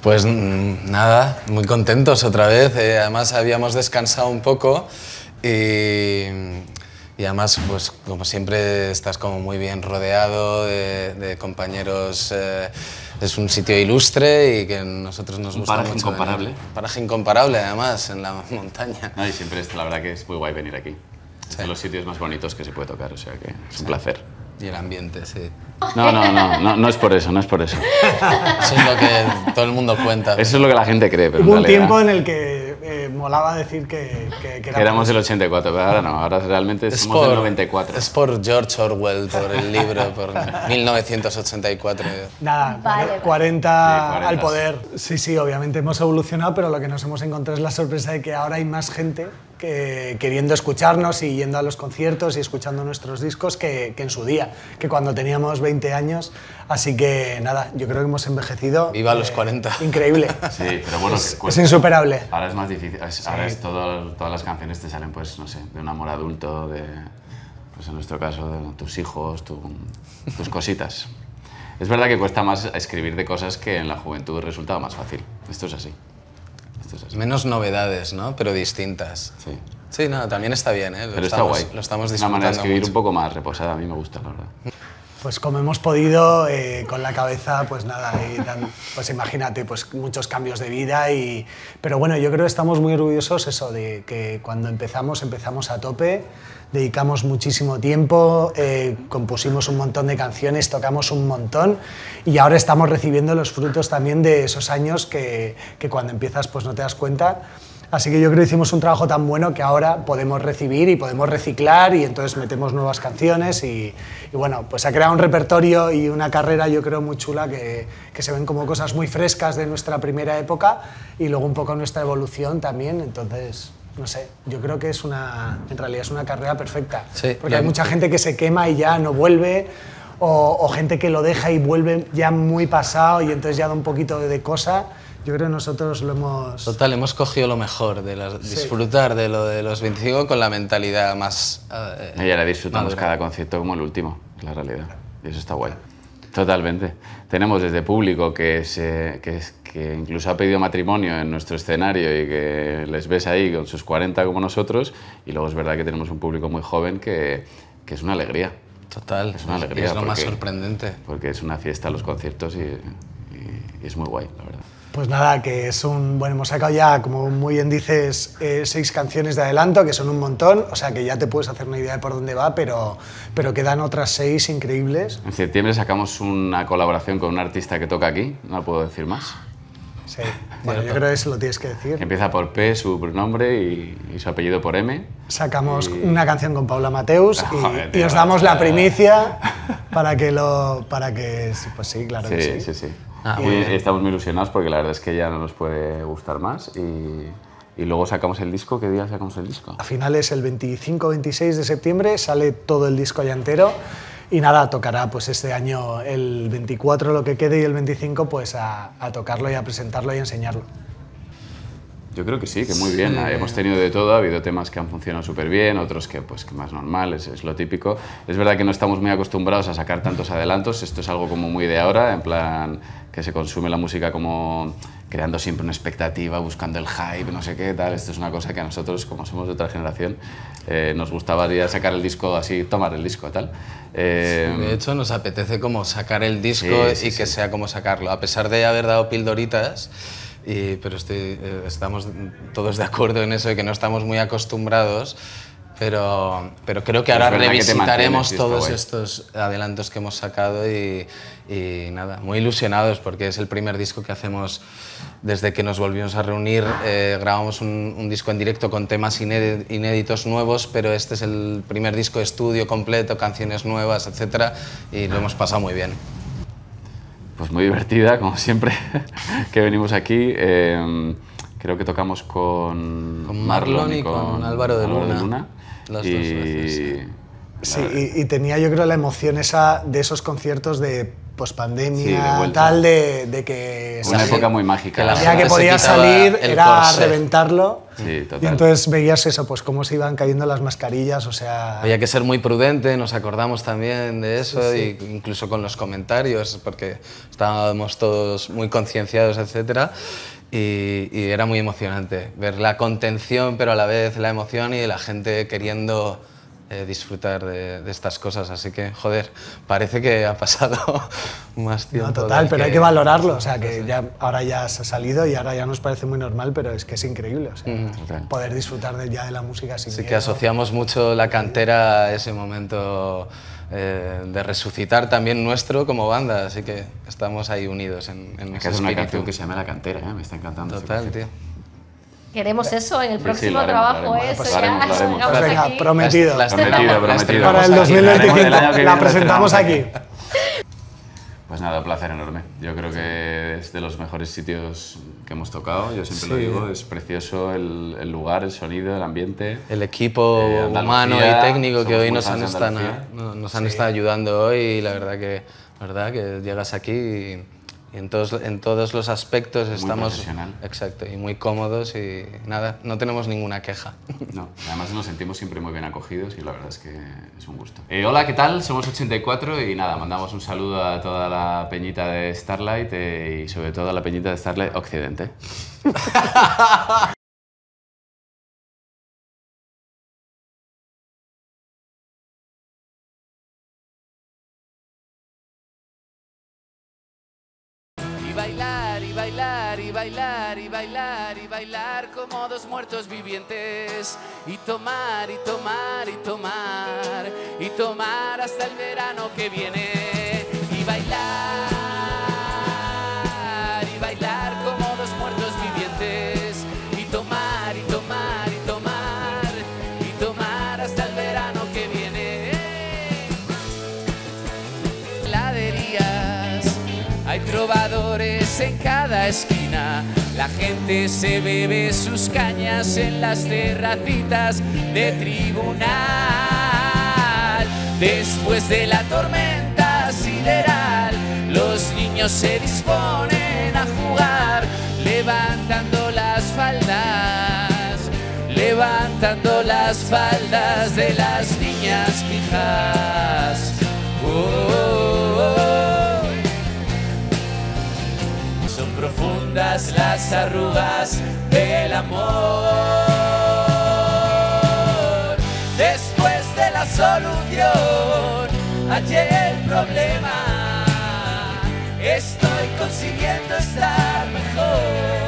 Pues nada, muy contentos otra vez. Además habíamos descansado un poco y además, pues como siempre, estás como muy bien rodeado de compañeros. Es un sitio ilustre y que a nosotros nos gusta mucho. Un paraje incomparable. Un paraje incomparable, además, en la montaña. No, y siempre la verdad que es muy guay venir aquí. Es de los sitios más bonitos que se puede tocar, o sea que es un placer. Y el ambiente, sí. No es por eso, no es por eso. Eso es lo que todo el mundo cuenta. Eso es lo que la gente cree, pero Hubo en un realidad, tiempo en el que molaba decir que éramos del 84, pero ahora no, ahora realmente somos del 94. Es por George Orwell, por el libro, por 1984. Nada, Vale. 40 al poder. Sí, obviamente hemos evolucionado, pero lo que nos hemos encontrado es la sorpresa de que ahora hay más gente que queriendo escucharnos y yendo a los conciertos y escuchando nuestros discos que en su día, que cuando teníamos 20 años. Así que nada, yo creo que hemos envejecido. Viva los 40. Increíble. Sí, pero bueno, es insuperable. Ahora es más difícil. Ahora es todas las canciones te salen, pues, no sé, de un amor adulto, pues en nuestro caso, de tus hijos, tus cositas. Es verdad que cuesta más escribir de cosas que en la juventud resultaba más fácil. Esto es así. Menos novedades, ¿no? Pero distintas. Sí. Sí, no, también está bien, ¿eh? Pero está guay. Lo estamos Es disfrutando una manera de escribir mucho. un poco más reposada, a mí me gusta, la verdad. Pues como hemos podido, con la cabeza, pues nada, pues imagínate, pues muchos cambios de vida pero bueno, yo creo que estamos muy orgullosos eso, de que cuando empezamos a tope, dedicamos muchísimo tiempo, compusimos un montón de canciones, tocamos un montón y ahora estamos recibiendo los frutos también de esos años que cuando empiezas pues no te das cuenta. Así que yo creo que hicimos un trabajo tan bueno que ahora podemos recibir y podemos reciclar y entonces metemos nuevas canciones y bueno, pues ha creado un repertorio y una carrera yo creo muy chula que se ven como cosas muy frescas de nuestra primera época y luego un poco nuestra evolución también, entonces no sé, yo creo que en realidad es una carrera perfecta, Sí, porque hay mucha gente que se quema y ya no vuelve o gente que lo deja y vuelve ya muy pasado y entonces ya da un poquito de cosa. Yo creo que nosotros lo hemos... Total, hemos cogido lo mejor, disfrutar de lo de los 25 con la mentalidad más... Y ahora disfrutamos madura. cada concierto como el último, la realidad. Y eso está guay. Totalmente. Tenemos desde público que incluso ha pedido matrimonio en nuestro escenario y que les ves ahí con sus 40 como nosotros. Y luego es verdad que tenemos un público muy joven que es una alegría. Total, Es una alegría. es lo más sorprendente. Porque es una fiesta los conciertos y es muy guay, la verdad. Pues nada, que bueno, hemos sacado ya, como muy bien dices, 6 canciones de adelanto, que son un montón, o sea que ya te puedes hacer una idea de por dónde va, pero quedan otras 6 increíbles. En septiembre sacamos una colaboración con un artista que toca aquí, no puedo decir más. Sí, bueno, yo creo que eso lo tienes que decir. Empieza por P, su nombre, y su apellido por M. Sacamos una canción con Paula Mateus Joder, y tío, os damos la primicia pues sí, claro que Sí, sí. sí, sí. Ah, Y muy bien. estamos muy ilusionados porque la verdad es que ya no nos puede gustar más y luego sacamos el disco. ¿Qué día sacamos el disco? A finales, el 25-26 de septiembre, sale todo el disco ya entero y nada, tocará pues este año el 24 lo que quede y el 25 pues a tocarlo y a presentarlo y a enseñarlo. Yo creo que sí, que muy bien. Hemos tenido de todo, ha habido temas que han funcionado súper bien, otros que más normal, es lo típico. Es verdad que no estamos muy acostumbrados a sacar tantos adelantos, esto es algo como muy de ahora, en plan que se consume la música como creando siempre una expectativa, buscando el hype, no sé qué, tal. Esto es una cosa que a nosotros, como somos de otra generación, nos gustaba sacar el disco así, tomar el disco, tal. De hecho, nos apetece como sacar el disco Sí, y que sea como sacarlo, a pesar de haber dado pildoritas. Pero estamos todos de acuerdo en eso de que no estamos muy acostumbrados, pero creo que ahora es verdad que te revisitaremos mantienes, y todos está guay. estos adelantos que hemos sacado y nada, muy ilusionados porque es el primer disco que hacemos desde que nos volvimos a reunir. Grabamos un disco en directo con temas inéditos nuevos, pero este es el primer disco de estudio completo, canciones nuevas, etc. Y lo hemos pasado muy bien. Pues muy divertida, como siempre, que venimos aquí. Creo que tocamos con Marlon y con Álvaro de Luna. Las dos veces, sí. Sí, y tenía yo creo la emoción esa de esos conciertos de pospandemia, Sí, tal, de que... Una época muy mágica. El día que podía salir era corsé. reventarlo. Sí, total. Y entonces veías eso, pues cómo se iban cayendo las mascarillas, o sea... Había que ser muy prudente, nos acordamos también de eso, sí. Y incluso con los comentarios, porque estábamos todos muy concienciados, etc. Y era muy emocionante ver la contención, pero a la vez la emoción y la gente queriendo disfrutar de estas cosas. Así que, joder, parece que ha pasado más tiempo. No, total, pero hay que valorarlo. O sea, que ya, ahora ya se ha salido y ahora ya nos parece muy normal, pero es que es increíble. O sea, poder disfrutar ya de la música sin miedo. Que asociamos mucho la cantera a ese momento de resucitar también nuestro como banda. Así que estamos ahí unidos en ese espíritu. Es una canción que se llama La Cantera, me está encantando. Total, tío. Queremos eso en el próximo lo trabajo, haremos, eso lo haremos. llegamos Venga, aquí. prometido. Prometido. Para el 2025 la presentamos aquí. Pues nada, un placer enorme. Yo creo que es de los mejores sitios que hemos tocado, yo siempre lo digo, es precioso el lugar, el sonido, el ambiente. El equipo humano y técnico que hoy nos han estado ayudando hoy, y la verdad que llegas aquí y en todos los aspectos muy estamos... profesional. Exacto, y muy cómodos y nada, no tenemos ninguna queja. No, además nos sentimos siempre muy bien acogidos y la verdad es que es un gusto. Hola, ¿qué tal? Somos 84 y nada, mandamos un saludo a toda la peñita de Starlight y sobre todo a la peñita de Starlight Occidente. Bailar y bailar y bailar y bailar y bailar como dos muertos vivientes y tomar y tomar y tomar y tomar hasta el verano que viene y bailar como dos muertos vivientes y tomar y tomar y tomar y tomar hasta el verano que viene. Heladerías, hay trovadores en cada esquina, la gente se bebe sus cañas en las terracitas de tribunal. Después de la tormenta sideral, los niños se disponen a jugar, levantando las faldas de las niñas pijas. Son profundas las arrugas del amor. Después de la solución, hallé el problema. Estoy consiguiendo estar mejor.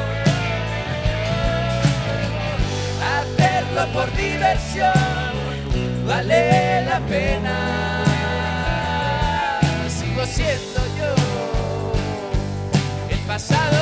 Hacerlo por diversión vale la pena. Sigo siendo yo. El pasado